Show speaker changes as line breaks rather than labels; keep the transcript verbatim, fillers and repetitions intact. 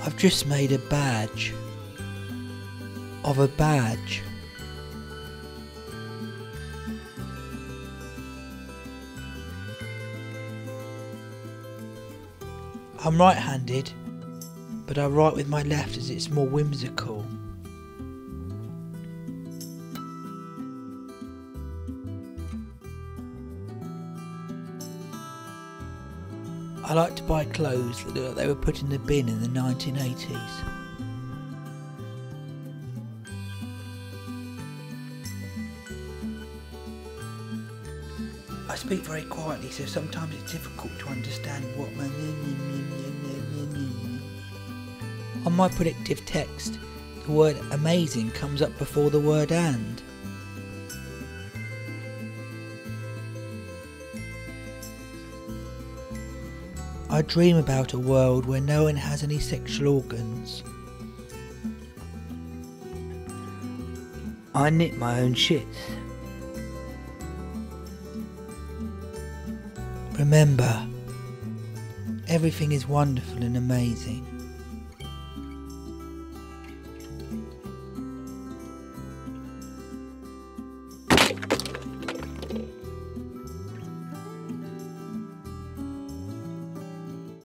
I've just made a badge of a badge. I'm right-handed, but I write with my left as it's more whimsical. I like to buy clothes that look like they were put in the bin in the nineteen eighties. I speak very quietly, so sometimes it's difficult to understand what my... On my predictive text, the word amazing comes up before the word and. I dream about a world where no one has any sexual organs. I knit my own shit. Remember, everything is wonderful and amazing.